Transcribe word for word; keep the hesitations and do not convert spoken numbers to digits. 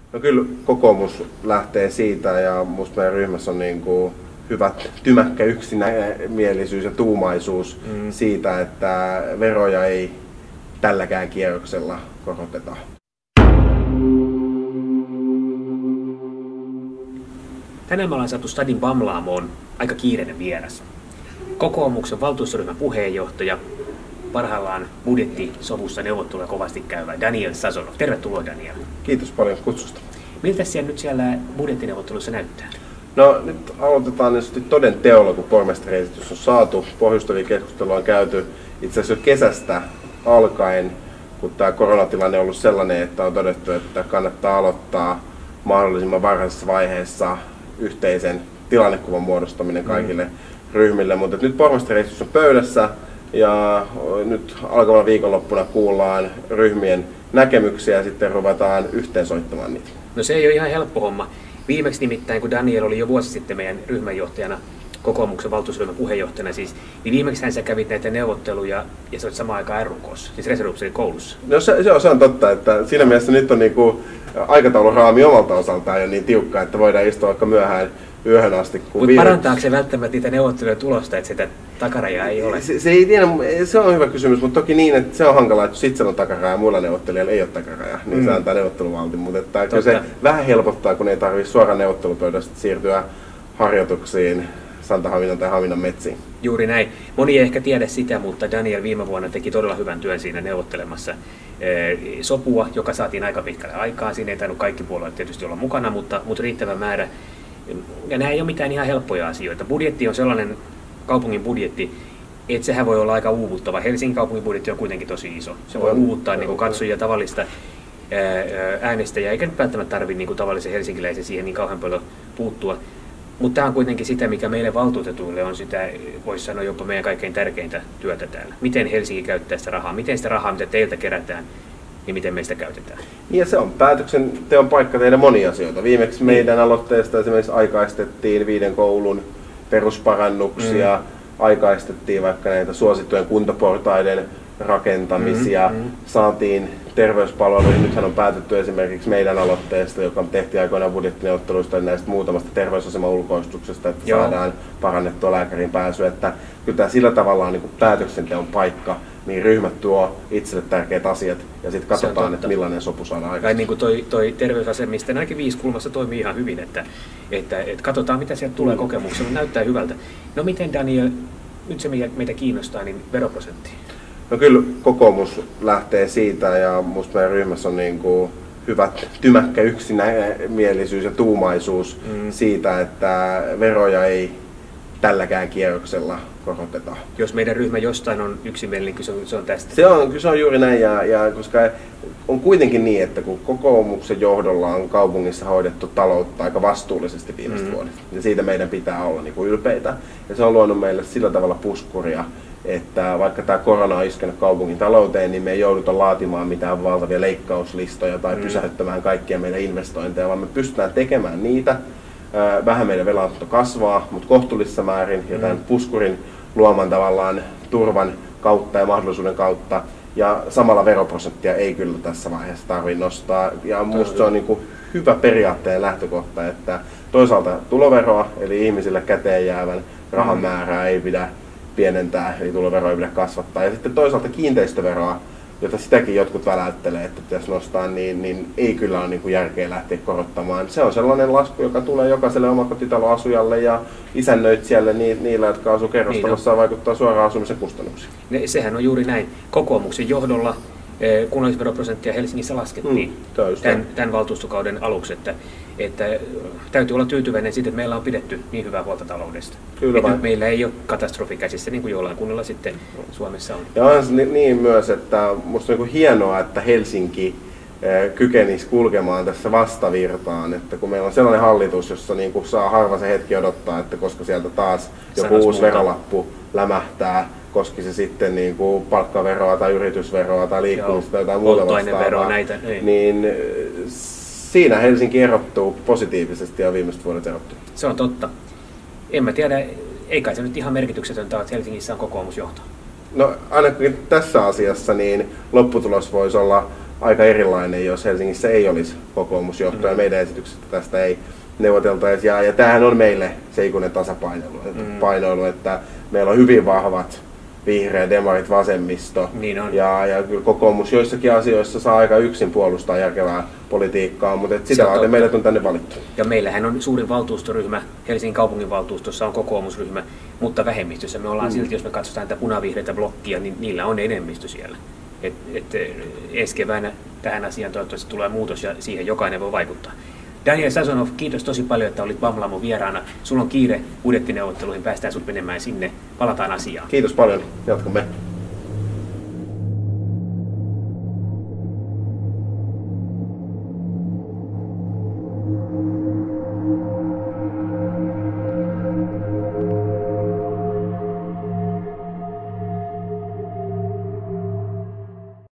No kyllä kokoomus lähtee siitä ja musta meidän ryhmässä on niin kuin hyvä tymäkkä yksimielisyys ja tuumaisuus mm. siitä, että veroja ei tälläkään kierroksella koroteta. Tänään me ollaan saatu Stadin Bamlaamoon aika kiireinen vieras. Kokoomuksen valtuustoryhmän puheenjohtaja, parhaillaan budjettisovussa neuvotteluja kovasti käyvä Daniel Sazonov. Tervetuloa, Daniel. Kiitos paljon kutsusta. Miltä siellä nyt siellä budjettineuvottelussa näyttää? No nyt aloitetaan niin toden teolla, kun pormestariesitys on saatu. Pohjustavia on käyty itse asiassa jo kesästä alkaen, kun tämä koronatilanne on ollut sellainen, että on todettu, että kannattaa aloittaa mahdollisimman varhaisessa vaiheessa yhteisen tilannekuvan muodostaminen kaikille mm. ryhmille. Mutta nyt pormestariesitys on pöydässä ja nyt alkavalla viikonloppuna kuullaan ryhmien näkemyksiä ja sitten ruvetaan yhteensoittamaan niitä. No se ei ole ihan helppo homma. Viimeksi nimittäin, kun Daniel oli jo vuosi sitten meidän ryhmänjohtajana, kokoomuksen valtuusryhmän puheenjohtajana siis, niin viimeksi hän sä kävit näitä neuvotteluja ja sä olet samaan aikaan R U K:ssa, siis reserviupseerin koulussa. No se, se, on, se on totta, että siinä mielessä nyt on niinku aikatauluraami omalta osaltaan jo niin tiukka, että voidaan istua vaikka myöhään yöhön asti. Mutta viime... parantaako se välttämättä niitä neuvottelujen tulosta, että sitä takarajaa ei ole? Se, se, ei tiedä, se on hyvä kysymys, mutta toki niin, että se on hankalaa, että sitten on takaraja ja muilla neuvottelijoilla ei ole takaraja, niin mm. se antaa neuvotteluvaltin. Mutta että kyllä se vähän helpottaa, kun ei tarvitse suoraan neuvottelupöydästä siirtyä harjoituksiin Santahaminan tai Haminan metsiin. Juuri näin. Moni ei ehkä tiedä sitä, mutta Daniel viime vuonna teki todella hyvän työn siinä neuvottelemassa sopua, joka saatiin aika pitkälle aikaa. Siinä ei tainnut kaikki puolueet tietysti olla mukana, mutta, mutta riittävä määrä. Ja nämä ei ole mitään ihan helppoja asioita. Budjetti on sellainen kaupungin budjetti, että sehän voi olla aika uuvuttava. Helsingin kaupungin budjetti on kuitenkin tosi iso. Se voi uuvuttaa niin kuin katsojia, tavallista äänestäjää, eikä nyt välttämättä tarvitse niin kuin tavallisen helsinkiläisen siihen niin kauhean paljon puuttua. Mutta tämä on kuitenkin sitä, mikä meille valtuutetuille on sitä, voisi sanoa jopa meidän kaikkein tärkeintä työtä täällä. Miten Helsinki käyttää sitä rahaa, miten sitä rahaa, mitä teiltä kerätään, niin miten me sitä käytetään. Ja se on päätöksenteon paikka tehdä monia asioita. Viimeksi meidän niin. aloitteesta esimerkiksi aikaistettiin viiden koulun perusparannuksia, mm. aikaistettiin vaikka näitä suosittujen kuntaportaiden rakentamisia, mm, mm. saatiin terveyspalveluihin. Nythän on päätetty esimerkiksi meidän aloitteesta, joka tehtiin aikoinaan budjettineuvotteluista näistä muutamasta terveysaseman ulkoistuksesta, että Joo. saadaan parannettua lääkärin pääsyä. Että kyllä tämä sillä tavalla on niin kuin päätöksenteon paikka, niin ryhmät tuo itselle tärkeät asiat ja sitten katsotaan, että millainen sopu saadaan aikaan. Niin kuin toi, toi terveysasemista ainakin viisikulmassa toimii ihan hyvin, että, että, että katsotaan mitä sieltä tulee mm. kokemuksella, näyttää hyvältä. No miten Daniel, nyt se meitä kiinnostaa, niin veroprosentti? No kyllä kokoomus lähtee siitä ja musta meidän ryhmässä on niin kuin hyvä tymäkkä yksimielisyys ja tuumaisuus mm. siitä, että veroja ei tälläkään kierroksella koroteta. Jos meidän ryhmä jostain on yksimielinen, niin se on, se on tästä. Se on, se on juuri näin, ja, ja koska on kuitenkin niin, että kun kokoomuksen johdolla on kaupungissa hoidettu taloutta aika vastuullisesti viimeiset mm. vuodet, ja siitä meidän pitää olla niin kuin ylpeitä. Ja se on luonut meille sillä tavalla puskuria, että vaikka tämä korona on iskenyt kaupungin talouteen, niin me ei jouduta laatimaan mitään valtavia leikkauslistoja tai mm. pysäyttämään kaikkia meidän investointeja, vaan me pystytään tekemään niitä. Vähän meidän velanotto kasvaa, mutta kohtuullisessa määrin ja tämän puskurin luoman tavallaan turvan kautta ja mahdollisuuden kautta. Ja samalla veroprosenttia ei kyllä tässä vaiheessa tarvitse nostaa. Ja minusta se on niin kuin hyvä periaatteen lähtökohta, että toisaalta tuloveroa, eli ihmisille käteen jäävän rahan määrää ei pidä pienentää, eli tuloveroa ei pidä kasvattaa. Ja sitten toisaalta kiinteistöveroa, jota sitäkin jotkut väläyttelee, että pitäisi nostaa, niin, niin ei kyllä ole niin kuin järkeä lähteä korottamaan. Se on sellainen lasku, joka tulee jokaiselle omakotitaloasujalle ja isännöitsijälle niillä, jotka asuu kerrostalossa, niin vaikuttaa suoraan asumisen kustannuksiin. Ne, sehän on juuri näin. Kokoomuksen johdolla kunnallisveroprosenttia Helsingissä laskettiin mm, tämän, tämän valtuustokauden aluksi, että, että täytyy olla tyytyväinen siitä, että meillä on pidetty niin hyvää huolta taloudesta. Kyllä nyt meillä ei ole katastrofi käsissä, niin kuin jollain kunnalla sitten Suomessa on. Ja on se niin myös, että minusta on niin hienoa, että Helsinki kykenisi kulkemaan tässä vastavirtaan, että kun meillä on sellainen hallitus, jossa niin kuin saa harva se hetki odottaa, että koska sieltä taas joku Sanois uusi muuta. verolappu lämähtää, koski se sitten niin kuin palkkaveroa tai yritysveroa tai liikkumista tai jotain muuta vastaavaa, näitä, niin. niin siinä Helsinki erottuu positiivisesti ja viimeiset vuodet erottuu. Se on totta. En mä tiedä, ei kai se nyt ihan merkityksetöntä, että Helsingissä on kokoomusjohto. No ainakin tässä asiassa niin lopputulos voisi olla aika erilainen, jos Helsingissä ei olisi kokoomusjohtoa mm. ja meidän esityksestä tästä ei neuvoteltaisi. Ja, ja tämähän on meille se ikuinen tasapainoilu, mm. painoilu, että meillä on hyvin vahvat vihreä, demarit, vasemmisto. Niin on. Ja, ja kyllä kokoomus joissakin asioissa saa aika yksin puolustaa järkevää politiikkaa, mutta et sitä varten meidät on tänne valittu. Ja meillähän on suurin valtuustoryhmä, Helsingin kaupunginvaltuustossa on kokoomusryhmä, mutta vähemmistössä me ollaan mm. silti, jos me katsotaan tätä punavihreitä blokkia, niin niillä on enemmistö siellä. Et, et, ensi keväänä tähän asiaan toivottavasti tulee muutos ja siihen jokainen voi vaikuttaa. Daniel Sazonov, kiitos tosi paljon, että olit Vamlamon vieraana. Sulla on kiire budjettineuvotteluihin, päästään sut menemään sinne. Palataan asiaan. Kiitos paljon, jatkamme.